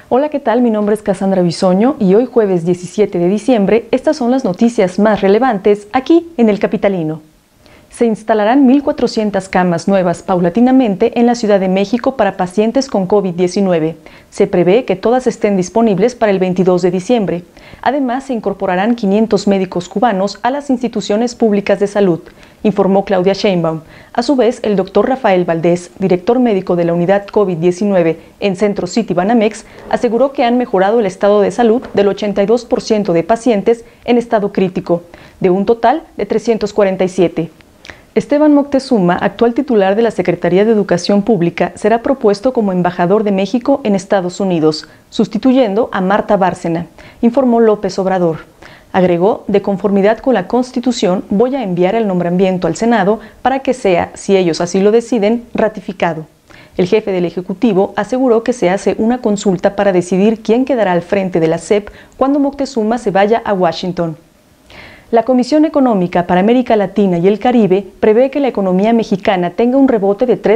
Hola, ¿qué tal? Mi nombre es Cassandra Bisoño y hoy jueves 17 de diciembre estas son las noticias más relevantes aquí en El Capitalino. Se instalarán 1.400 camas nuevas paulatinamente en la Ciudad de México para pacientes con COVID-19. Se prevé que todas estén disponibles para el 22 de diciembre. Además, se incorporarán 500 médicos cubanos a las instituciones públicas de salud, informó Claudia Sheinbaum. A su vez, el doctor Rafael Valdés, director médico de la unidad COVID-19 en Centro City Banamex, aseguró que han mejorado el estado de salud del 82% de pacientes en estado crítico, de un total de 347. Esteban Moctezuma, actual titular de la Secretaría de Educación Pública, será propuesto como embajador de México en Estados Unidos, sustituyendo a Marta Bárcena, informó López Obrador. Agregó, de conformidad con la Constitución, voy a enviar el nombramiento al Senado para que sea, si ellos así lo deciden, ratificado. El jefe del Ejecutivo aseguró que se hace una consulta para decidir quién quedará al frente de la SEP cuando Moctezuma se vaya a Washington. La Comisión Económica para América Latina y el Caribe prevé que la economía mexicana tenga un rebote de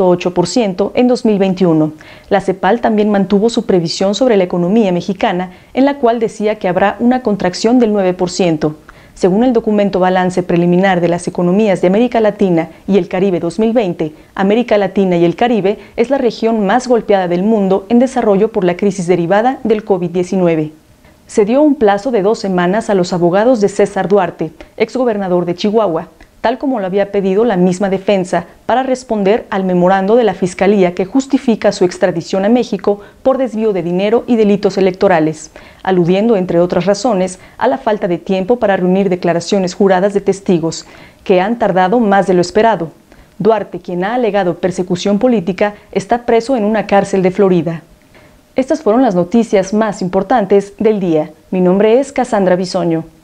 3.8% en 2021. La CEPAL también mantuvo su previsión sobre la economía mexicana, en la cual decía que habrá una contracción del 9%. Según el documento Balance Preliminar de las Economías de América Latina y el Caribe 2020, América Latina y el Caribe es la región más golpeada del mundo en desarrollo por la crisis derivada del COVID-19. Se dio un plazo de 2 semanas a los abogados de César Duarte, exgobernador de Chihuahua, tal como lo había pedido la misma defensa, para responder al memorando de la Fiscalía que justifica su extradición a México por desvío de dinero y delitos electorales, aludiendo, entre otras razones, a la falta de tiempo para reunir declaraciones juradas de testigos, que han tardado más de lo esperado. Duarte, quien ha alegado persecución política, está preso en una cárcel de Florida. Estas fueron las noticias más importantes del día. Mi nombre es Cassandra Bisoño.